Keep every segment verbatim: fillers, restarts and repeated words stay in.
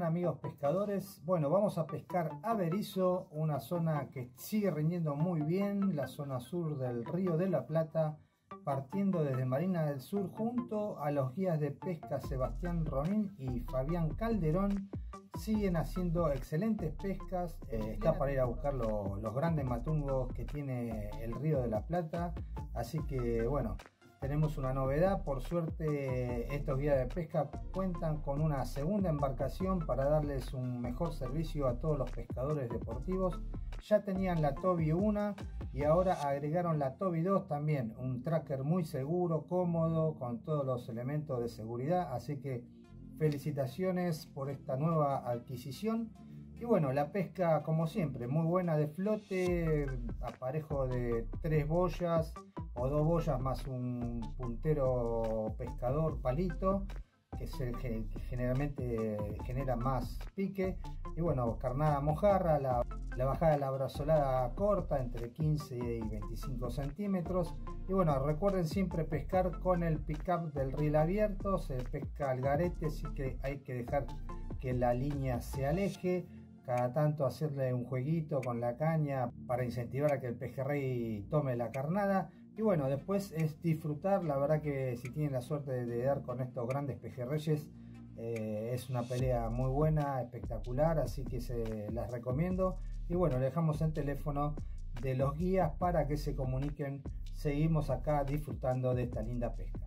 amigos pescadores? Bueno, vamos a pescar a Berizo, una zona que sigue rindiendo muy bien, la zona sur del Río de la Plata, partiendo desde Marina del Sur junto a los guías de pesca Sebastián Ronín y Fabián Calderón. Siguen haciendo excelentes pescas, eh, está para ir a buscar lo, los grandes matungos que tiene el Río de la Plata, así que bueno, tenemos una novedad. Por suerte estos guías de pesca cuentan con una segunda embarcación para darles un mejor servicio a todos los pescadores deportivos. Ya tenían la Toby uno y ahora agregaron la Toby dos también, un tracker muy seguro, cómodo, con todos los elementos de seguridad, así que felicitaciones por esta nueva adquisición. Y bueno, la pesca como siempre, muy buena de flote, aparejo de tres boyas o dos boyas más un puntero pescador palito, que es el que generalmente genera más pique. Y bueno, carnada mojarra, la, la bajada de la brazolada corta entre quince y veinticinco centímetros. Y bueno, recuerden siempre pescar con el pick-up del reel abierto, se pesca al garete, así que hay que dejar que la línea se aleje. Cada tanto hacerle un jueguito con la caña para incentivar a que el pejerrey tome la carnada. Y bueno, después es disfrutar. La verdad que si tienen la suerte de, de dar con estos grandes pejerreyes, eh, es una pelea muy buena, espectacular, así que se las recomiendo. Y bueno, le dejamos el teléfono de los guías para que se comuniquen. Seguimos acá disfrutando de esta linda pesca.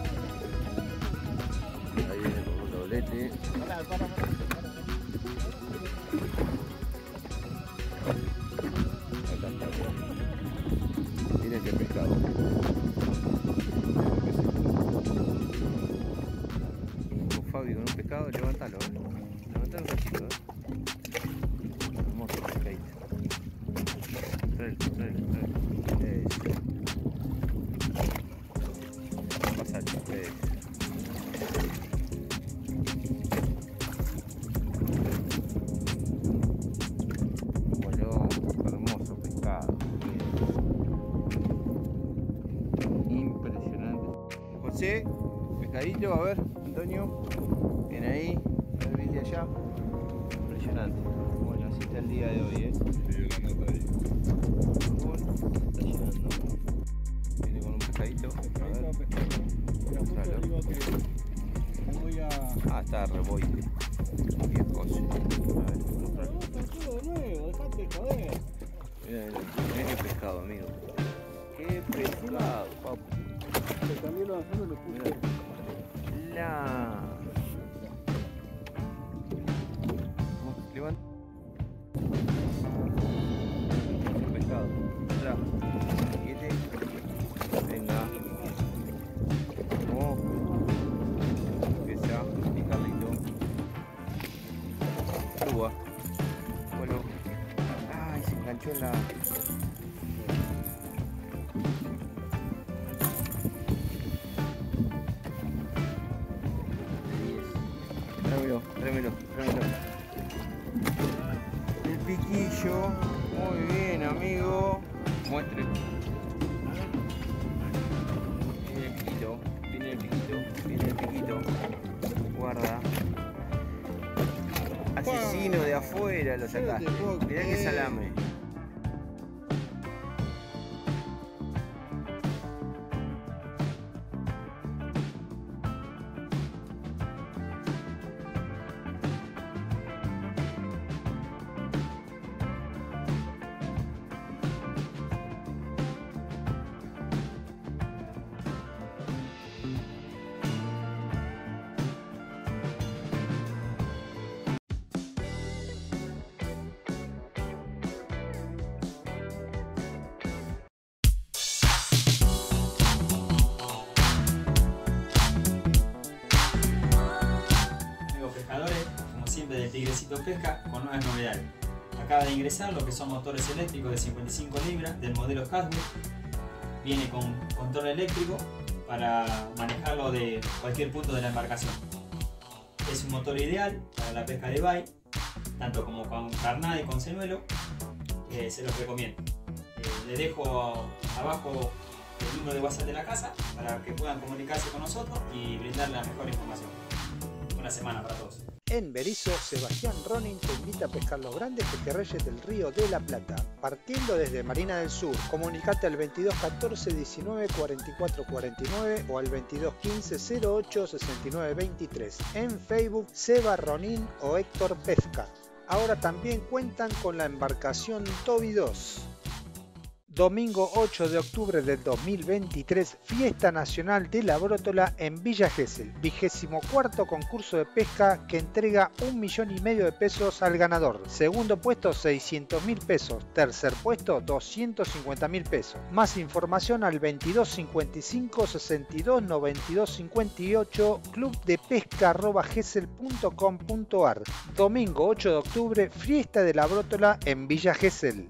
Ahí viene con un doblete. Para, para, para. Acá está. Miren qué pescado. Con Fabi con un pescado, levántalo. Levantalo un cachito, eh. Hermoso pescadito. Traelo, traelo, traelo. Eso. Pasale, eso. José, pescadito, a ver, Antonio, viene ahí, a ver, viene allá. Impresionante. Bueno, así está el día de hoy, eh. Sí, la nota ahí. Bueno, está llenando. Viene con un pescadito. A ver. Mostralo. Ah, está reboite. Bien cosa. A ver, mostralo. Miren, miren qué pescado, amigo. Qué pescado, papu. También lo hacemos, lo puse. La. Levanta. Un pescado. Atrás. Quiete. Venga. Vamos. Empieza. Mi Carlito. Suba. Bueno. Ay, se enganchó en la. Tráemelo, tráemelo, tráemelo. El piquillo. Muy bien, amigo. Muestre. Viene el piquito, viene el piquito, viene el piquito. Guarda. Asesino de afuera lo sacaste. Mirá que salame. De Tigrecito Pesca con nuevas novedades. Acaba de ingresar lo que son motores eléctricos de cincuenta y cinco libras del modelo Hasbro. Viene con control eléctrico para manejarlo de cualquier punto de la embarcación. Es un motor ideal para la pesca de bay, tanto como con carnada y con señuelo. Eh, se los recomiendo. Eh, les dejo abajo el número de WhatsApp de la casa para que puedan comunicarse con nosotros y brindarle la mejor información. Buena semana para todos. En Berisso, Sebastián Ronin te invita a pescar los grandes pejerreyes del Río de la Plata, partiendo desde Marina del Sur. Comunicate al veintidós catorce diecinueve cuarenta y cuatro cuarenta y nueve o al veintidós quince cero ocho sesenta y nueve veintitrés. En Facebook, Seba Ronin o Héctor Pesca. Ahora también cuentan con la embarcación Toby dos. Domingo ocho de octubre del dos mil veintitrés, Fiesta Nacional de la Brótola en Villa Gesell, vigésimo cuarto concurso de pesca que entrega un millón y medio de pesos al ganador. Segundo puesto seiscientos mil pesos, tercer puesto doscientos cincuenta mil pesos. Más información al veintidós cincuenta y cinco sesenta y dos noventa y dos cincuenta y ocho, club de pesca arroba gesell punto com punto ar. Domingo ocho de octubre, Fiesta de la Brótola en Villa Gesell.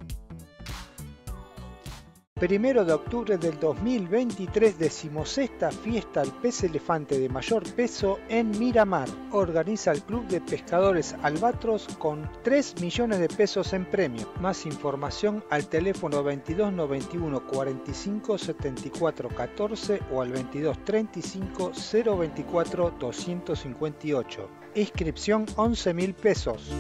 Primero de octubre del dos mil veintitrés, decimosexta fiesta al pez elefante de mayor peso en Miramar. Organiza el Club de Pescadores Albatros con tres millones de pesos en premio. Más información al teléfono veintidós noventa y uno cuarenta y cinco setenta y cuatro catorce o al veintidós treinta y cinco cero veinticuatro doscientos cincuenta y ocho. Inscripción once mil pesos.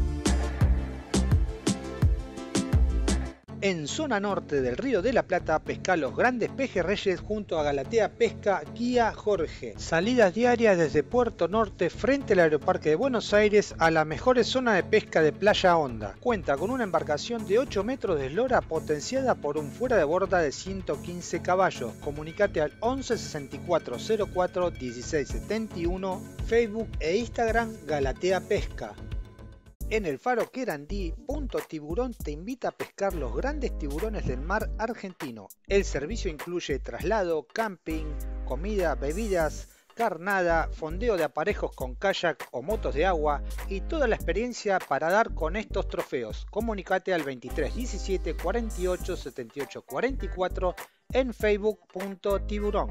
En zona norte del Río de la Plata, pesca los grandes pejerreyes junto a Galatea Pesca Guía Jorge. Salidas diarias desde Puerto Norte frente al Aeroparque de Buenos Aires a la mejor zona de pesca de Playa Honda. Cuenta con una embarcación de ocho metros de eslora potenciada por un fuera de borda de ciento quince caballos. Comunicate al once sesenta y cuatro cero cuatro dieciséis setenta y uno, Facebook e Instagram Galatea Pesca. En el faro Querandí, Punto Tiburón te invita a pescar los grandes tiburones del mar argentino. El servicio incluye traslado, camping, comida, bebidas, carnada, fondeo de aparejos con kayak o motos de agua y toda la experiencia para dar con estos trofeos. Comunicate al veintitrés diecisiete cuarenta y ocho setenta y ocho cuarenta y cuatro en Facebook Punto Tiburón.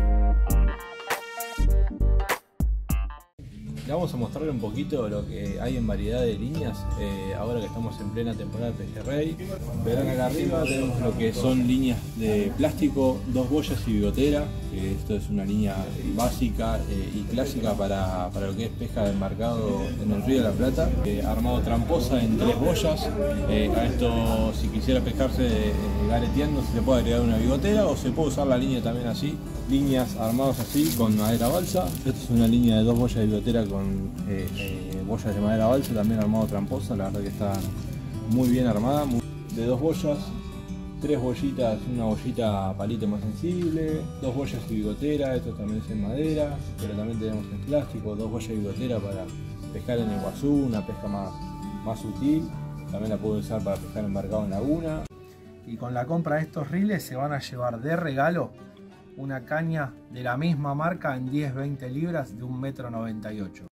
Le vamos a mostrar un poquito lo que hay en variedad de líneas, eh, ahora que estamos en plena temporada de pejerrey. Verán acá arriba tenemos lo que son líneas de plástico, dos boyas y bigotera, que esto es una línea básica eh, y clásica para, para lo que es pesca de embarcado en el Río de la Plata. Eh, armado tramposa en tres boyas, eh, a esto si quisiera pescarse eh, gareteando se le puede agregar una bigotera o se puede usar la línea también así. Líneas armados así con madera balsa. Esta es una línea de dos boyas de bigotera con eh, eh, boyas de madera balsa, también armado tramposa. La verdad que está muy bien armada. De dos boyas, tres bollitas, una bollita palito más sensible, dos boyas y bigotera. Esto también es en madera, pero también tenemos en plástico, dos boyas y bigotera para pescar en el guazú, una pesca más, más sutil. También la puedo usar para pescar embarcado en laguna. Y con la compra de estos riles se van a llevar de regalo una caña de la misma marca en diez veinte libras de un metro noventa y ocho.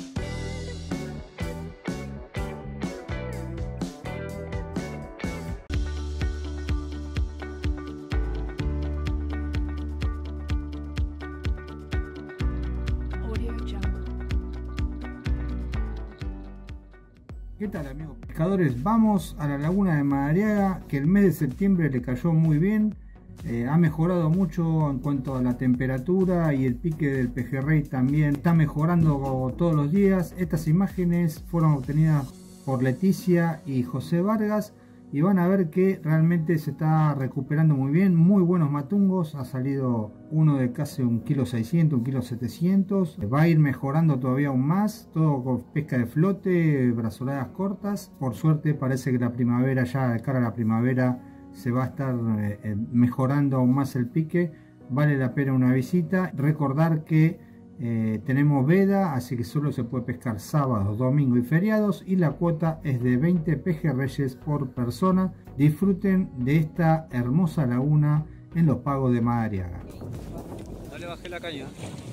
¿Qué tal, amigos pescadores? Vamos a la laguna de Madariaga, que el mes de septiembre le cayó muy bien. Eh, ha mejorado mucho en cuanto a la temperatura y el pique del pejerrey también está mejorando todos los días. Estas imágenes fueron obtenidas por Leticia y José Vargas y van a ver que realmente se está recuperando muy bien. Muy buenos matungos, ha salido uno de casi un kilo seiscientos, un kilo setecientos. Va a ir mejorando todavía aún más, todo con pesca de flote, brazoladas cortas. Por suerte parece que la primavera, ya de cara a la primavera, se va a estar eh, mejorando aún más el pique. Vale la pena una visita. Recordar que eh, tenemos veda, así que solo se puede pescar sábados, domingos y feriados, y la cuota es de veinte pejerreyes por persona. Disfruten de esta hermosa laguna en los pagos de Madariaga. Dale, bajé la caña.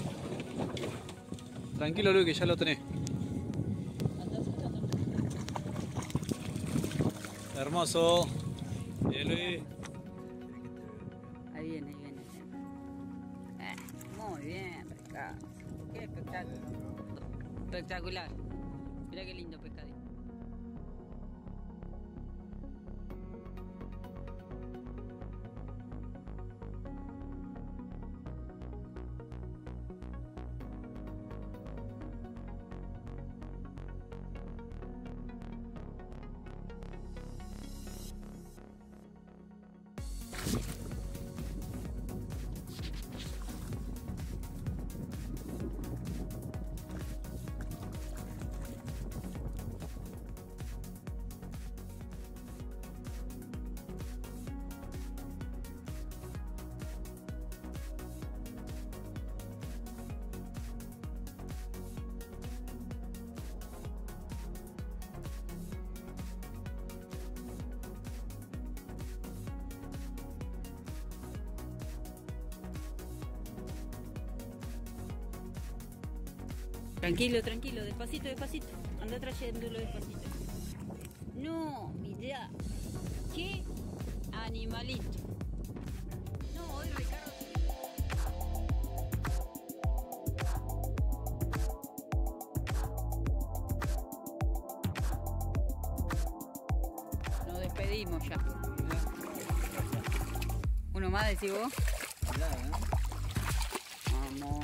Tranquilo, Luis, que ya lo tenés. Hermoso. Bien, Luis. Ahí viene, ahí viene. Eh, muy bien, pescado. Qué espectáculo. Espectacular. Mira qué lindo pescadito. Tranquilo, tranquilo, despacito, despacito. Anda trayéndolo despacito. No, mirá. ¿Qué animalito? No, hoy Ricardo. Nos despedimos ya. ¿Uno más decís vos? Vamos.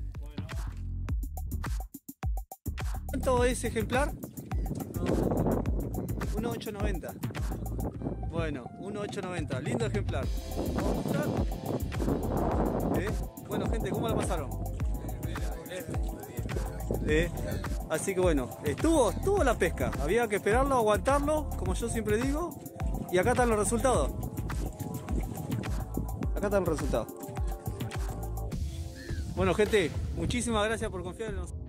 ¿Cuánto es ejemplar? uno ocho noventa. Bueno, uno ocho noventa. Lindo ejemplar. Vamos a mostrar. ¿Eh? Bueno, gente, ¿cómo la pasaron? ¿Eh? Así que bueno, estuvo, estuvo la pesca. Había que esperarlo, aguantarlo, como yo siempre digo. Y acá están los resultados. Acá están los resultados. Bueno, gente, muchísimas gracias por confiar en nosotros.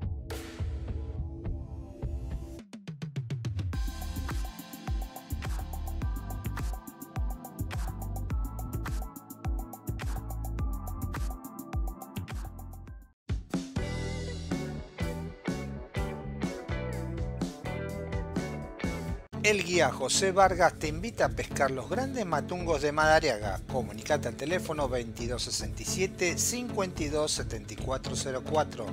El guía José Vargas te invita a pescar los grandes matungos de Madariaga. Comunicate al teléfono veintidós sesenta y siete, cincuenta y dos setenta y cuatro cero cuatro.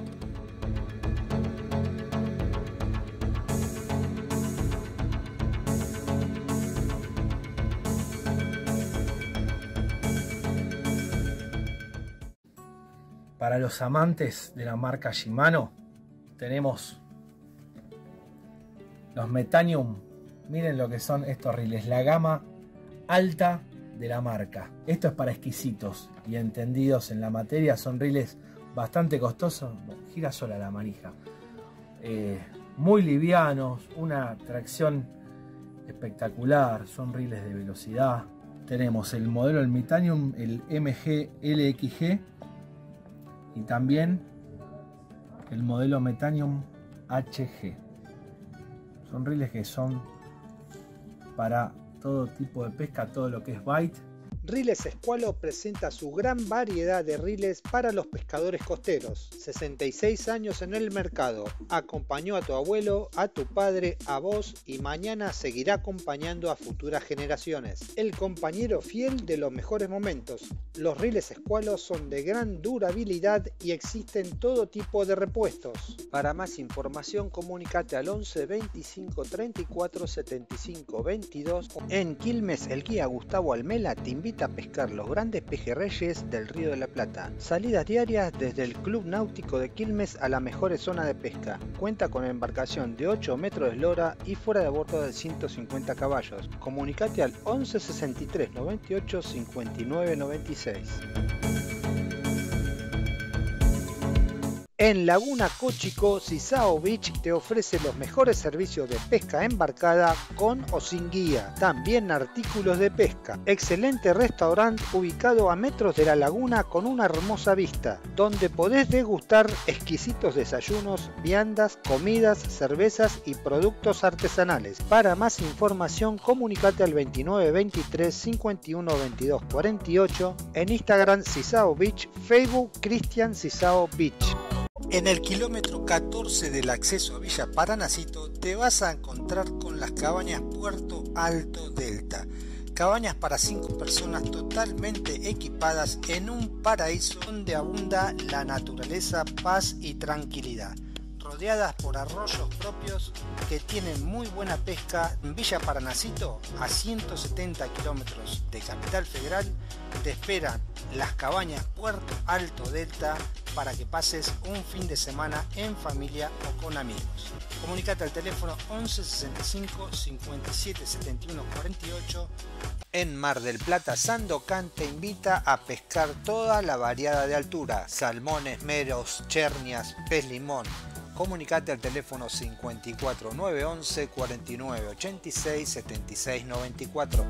Para los amantes de la marca Shimano, tenemos los Metanium. Miren lo que son estos riles, la gama alta de la marca. Esto es para exquisitos y entendidos en la materia. Son riles bastante costosos. Gira sola la manija. Eh, muy livianos, una tracción espectacular. Son riles de velocidad. Tenemos el modelo del Metanium, el M G L X G, y también el modelo Metanium H G. Son riles que son para todo tipo de pesca, todo lo que es bite. Riles Squalo presenta su gran variedad de riles para los pescadores costeros. sesenta y seis años en el mercado. Acompañó a tu abuelo, a tu padre, a vos y mañana seguirá acompañando a futuras generaciones. El compañero fiel de los mejores momentos. Los riles Squalo son de gran durabilidad y existen todo tipo de repuestos. Para más información comunícate al once veinticinco treinta y cuatro setenta y cinco veintidós. En Quilmes, el guía Gustavo Almela te invita a pescar los grandes pejerreyes del Río de la Plata. Salidas diarias desde el Club Náutico de Quilmes a las mejores zonas de pesca. Cuenta con embarcación de ocho metros de eslora y fuera de bordo de ciento cincuenta caballos. Comunicate al once sesenta y tres noventa y ocho cincuenta y nueve noventa y seis. En Laguna Cochico, Sisao Beach te ofrece los mejores servicios de pesca embarcada con o sin guía. También artículos de pesca. Excelente restaurante ubicado a metros de la laguna con una hermosa vista, donde podés degustar exquisitos desayunos, viandas, comidas, cervezas y productos artesanales. Para más información, comunicate al veintinueve veintitrés cincuenta y uno veintidós cuarenta y ocho, en Instagram Sisao Beach, Facebook Cristian Sisao Beach. En el kilómetro catorce del acceso a Villa Paranacito te vas a encontrar con las cabañas Puerto Alto Delta. Cabañas para cinco personas totalmente equipadas en un paraíso donde abunda la naturaleza, paz y tranquilidad. Rodeadas por arroyos propios que tienen muy buena pesca. En Villa Paranacito, a ciento setenta kilómetros de Capital Federal, te esperan las cabañas Puerto Alto Delta para que pases un fin de semana en familia o con amigos. Comunicate al teléfono once sesenta y cinco cincuenta y siete setenta y uno cuarenta y ocho. En Mar del Plata, Sandocan te invita a pescar toda la variedad de altura: salmones, meros, chernias, pez limón. Comunicate al teléfono cincuenta y cuatro nueve once cuarenta y nueve ochenta y seis setenta y seis noventa y cuatro.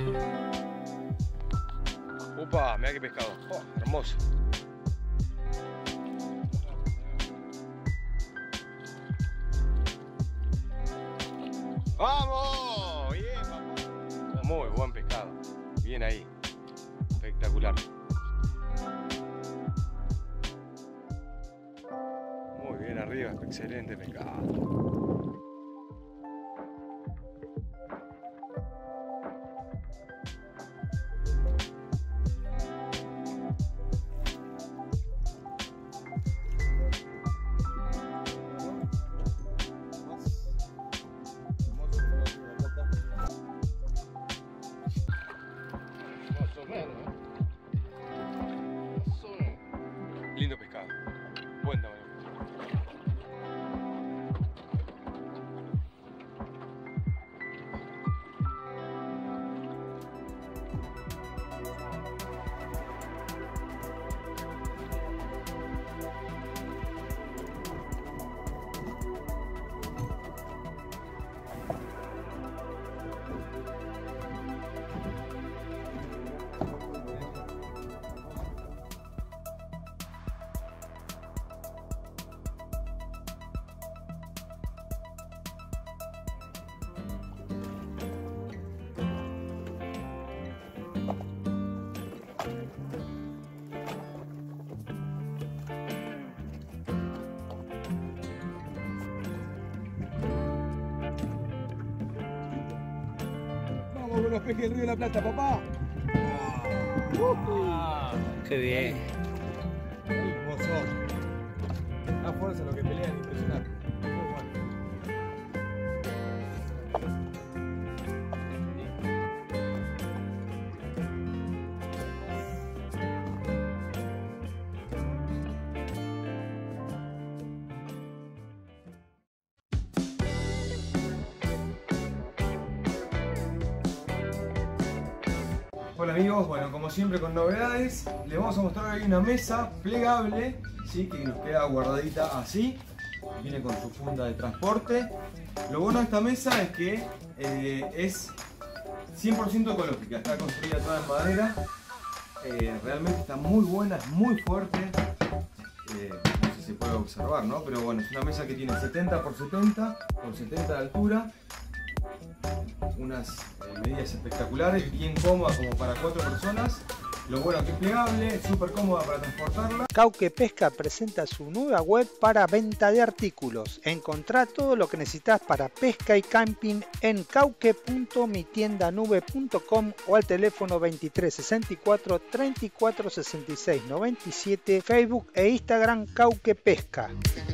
Upa, mira qué pescado. Oh, hermoso. ¡Vamos! Bien, papá. Muy buen pescado. Bien ahí. Espectacular. Muy bien arriba. Excelente pescado. Lindo pescado, buen tamaño. Vamos con los pejes del Río de la Plata, papá. Ah, qué bien. Hermoso. La fuerza, lo que pelean, impresionante. Muy bueno. Hola amigos, bueno, como siempre con novedades, les vamos a mostrar hoy una mesa plegable, ¿sí? Que nos queda guardadita así, viene con su funda de transporte. Lo bueno de esta mesa es que eh, es cien por ciento ecológica, está construida toda en madera, eh, realmente está muy buena, es muy fuerte, eh, no sé si se puede observar, ¿no? Pero bueno, es una mesa que tiene setenta por setenta, con setenta de altura, unas eh, medidas espectaculares, bien cómoda como para cuatro personas. Lo bueno que es plegable, súper cómoda para transportarla. Cauque Pesca presenta su nueva web para venta de artículos. Encontrá todo lo que necesitas para pesca y camping en cauque punto mi tienda nube punto com o al teléfono veintitrés sesenta y cuatro treinta y cuatro sesenta y seis noventa y siete, Facebook e Instagram Cauque Pesca.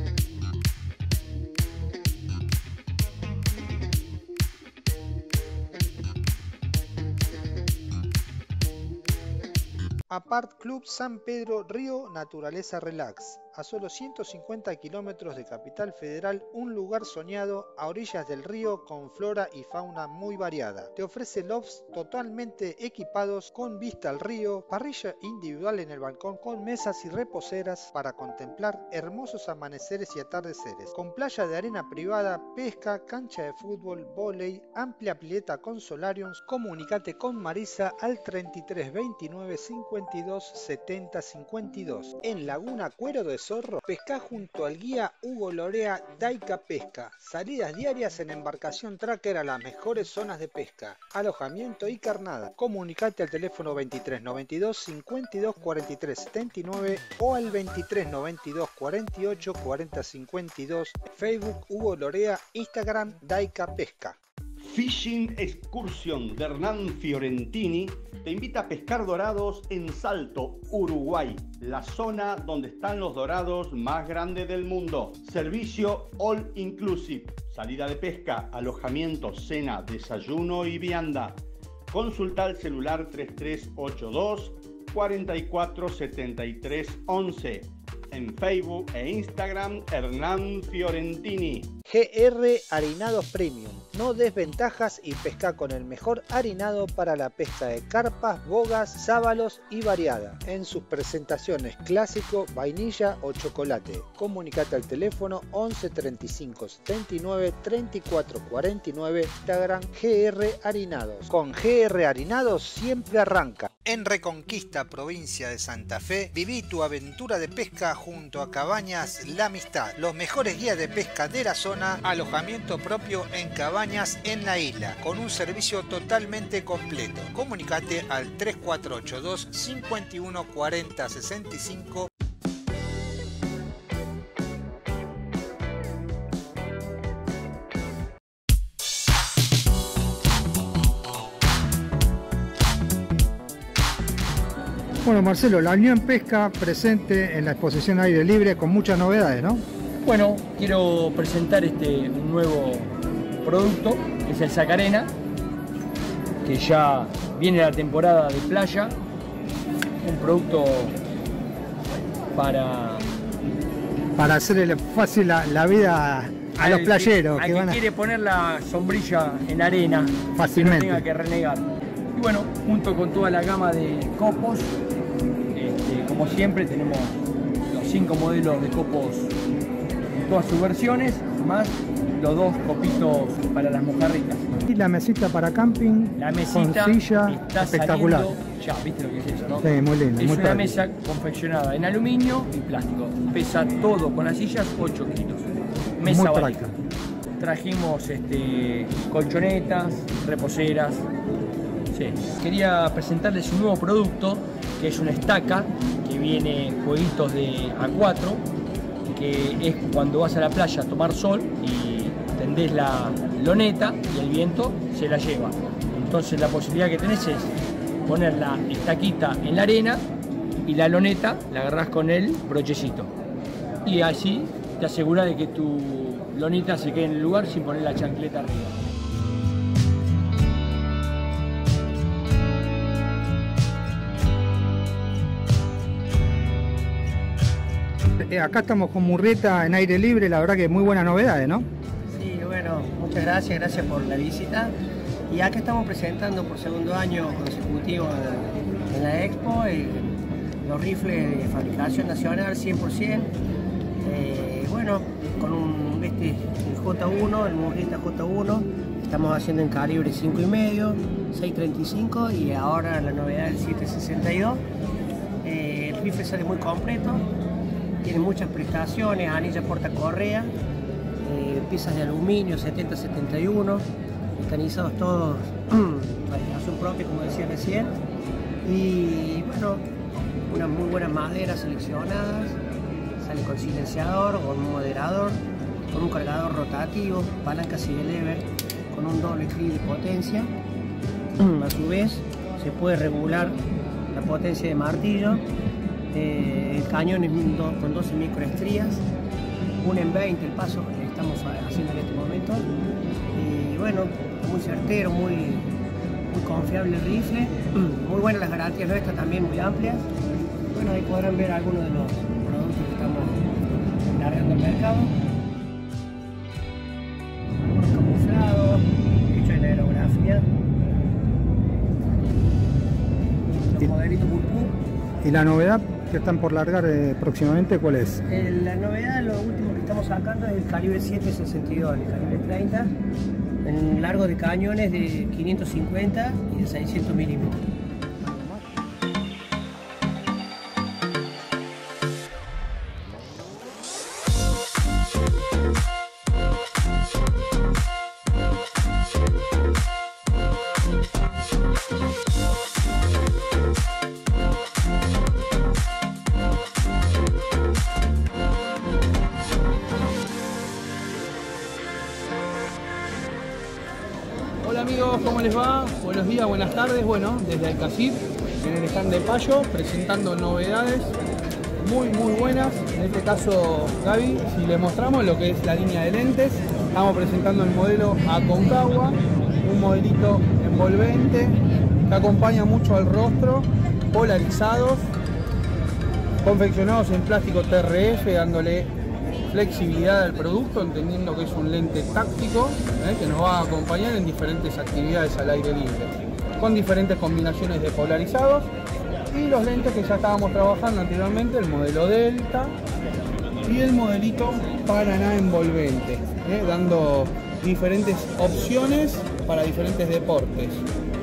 Apart Club San Pedro Río Naturaleza Relax. A solo ciento cincuenta kilómetros de Capital Federal, un lugar soñado a orillas del río con flora y fauna muy variada. Te ofrece lofts totalmente equipados con vista al río, parrilla individual en el balcón con mesas y reposeras para contemplar hermosos amaneceres y atardeceres. Con playa de arena privada, pesca, cancha de fútbol, vóley, amplia pileta con solariums. Comunicate con Marisa al treinta y tres veintinueve cincuenta y dos setenta cincuenta y dos. En Laguna Cuero de Zorro, pesca junto al guía Hugo Lorea Daica Pesca. Salidas diarias en embarcación tracker a las mejores zonas de pesca, alojamiento y carnada. Comunicate al teléfono veintitrés noventa y dos cincuenta y dos cuarenta y tres setenta y nueve o al veintitrés noventa y dos cuarenta y ocho cuarenta cincuenta y dos. Facebook Hugo Lorea, Instagram Daica Pesca. Fishing Excursion de Hernán Fiorentini te invita a pescar dorados en Salto, Uruguay, la zona donde están los dorados más grandes del mundo. Servicio all inclusive, salida de pesca, alojamiento, cena, desayuno y vianda. Consulta al celular treinta y tres ochenta y dos cuarenta y cuatro setenta y tres once. En Facebook e Instagram, Hernán Fiorentini. G R Harinados Premium. No des ventajas y pesca con el mejor harinado para la pesca de carpas, bogas, sábalos y variada. En sus presentaciones clásico, vainilla o chocolate. Comunicate al teléfono once treinta y cinco setenta y nueve treinta y cuatro cuarenta y nueve. Instagram G R Harinados. Con G R Harinados siempre arranca. En Reconquista, provincia de Santa Fe, viví tu aventura de pesca junto a Cabañas La Amistad. Los mejores guías de pesca de la zona, alojamiento propio en cabañas en la isla, con un servicio totalmente completo. Comunicate al tres cuatro ocho dos, cinco uno cuatro cero sesenta y cinco. Bueno, Marcelo, la Unión Pesca presente en la exposición Aire Libre con muchas novedades, ¿no? Bueno, quiero presentar este un nuevo producto, que es el Sacarena, que ya viene la temporada de playa, un producto para... Para hacerle fácil la, la vida a los playeros. Que, que, que van a... quiere poner la sombrilla en arena, fácilmente. Que no tenga que renegar. Y bueno, junto con toda la gama de copos, este, como siempre tenemos los cinco modelos de copos en todas sus versiones, más los dos copitos para las mojarritas. Y la mesita para camping, la mesita con silla, está espectacular. Ya, ¿viste lo que es eso, no? Sí, muy lindo. Es muy una práctico. mesa confeccionada en aluminio y plástico. Pesa todo con las sillas ocho kilos. Mesa muy válida. Trajimos este, colchonetas, reposeras. Sí. Quería presentarles un nuevo producto que es una estaca que viene jueguitos de A cuatro, que es cuando vas a la playa a tomar sol y tendés la loneta y el viento se la lleva. Entonces la posibilidad que tenés es poner la estaquita en la arena y la loneta la agarrás con el brochecito. Y así te aseguras de que tu lonita se quede en el lugar sin poner la chancleta arriba. Acá estamos con Murrieta en aire libre, la verdad que muy buenas novedades, ¿no? Sí, bueno, muchas gracias, gracias por la visita. Y acá estamos presentando por segundo año consecutivo en la Expo eh, los rifles de fabricación nacional cien por ciento. Eh, bueno, con un este, el J uno, el Murrieta J uno, estamos haciendo en calibre cinco y medio, seis treinta y cinco y ahora la novedad del siete sesenta y dos. Eh, el rifle sale muy completo. Tiene muchas prestaciones, anilla portacorrea, eh, piezas de aluminio setenta setenta y uno, mecanizados todos, fabricación propia como decía recién, y bueno, unas muy buenas maderas seleccionadas, sale con silenciador, con un moderador, con un cargador rotativo, palanca single lever, con un doble clic de potencia. A su vez se puede regular la potencia de martillo. Eh, el cañón es un do, con doce microestrías, uno en veinte el paso que estamos haciendo en este momento. Y bueno, muy certero, muy, muy confiable el rifle, muy buenas las garantías nuestras también, muy amplias. Bueno, ahí podrán ver algunos de los productos que estamos largando al mercado. Algunos camuflados, hechos en aerografía. Los modelitos Pulpú. ¿Y la novedad que están por largar eh, próximamente cuál es? Eh, la novedad, lo último que estamos sacando es el calibre siete sesenta y dos, el calibre treinta, en largo de cañones de quinientos cincuenta y de seiscientos milímetros. Hola amigos, ¿cómo les va? Buenos días, buenas tardes. Bueno, desde Alcacid, en el stand de Payo, presentando novedades muy muy buenas. En este caso, Gaby, si les mostramos lo que es la línea de lentes, estamos presentando el modelo Aconcagua, un modelito envolvente que acompaña mucho al rostro, polarizados, confeccionados en plástico T R F, dándole flexibilidad al producto, entendiendo que es un lente táctico ¿eh? que nos va a acompañar en diferentes actividades al aire libre, con diferentes combinaciones de polarizados, y los lentes que ya estábamos trabajando anteriormente, el modelo Delta y el modelito Paraná envolvente, ¿eh? dando diferentes opciones para diferentes deportes.